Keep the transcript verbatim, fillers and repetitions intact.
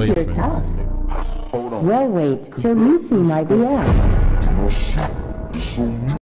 What's your friend. task? Hold on. Well, wait till you see my D M.